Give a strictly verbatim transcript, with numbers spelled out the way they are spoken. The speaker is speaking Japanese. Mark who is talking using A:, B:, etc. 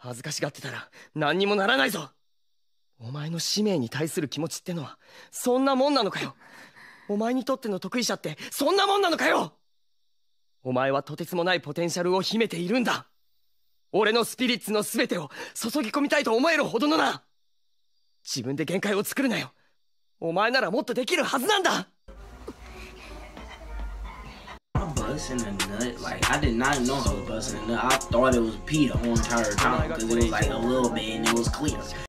A: 恥ずかしがってたら何にもならないぞ。お前の使命に対する気持ちってのはそんなもんなのかよ。お前にとっての得意者ってそんなもんなのかよ。お前はとてつもないポテンシャルを秘めているんだ。俺のスピリッツの全てを注ぎ込みたいと思えるほどのな。自分で限界を作るなよ。お前ならもっとできるはずなんだ。
B: Busting a nut, like I did not know I was busting a nut. I thought it was pee the whole entire time because it was like a little bit and it was clear.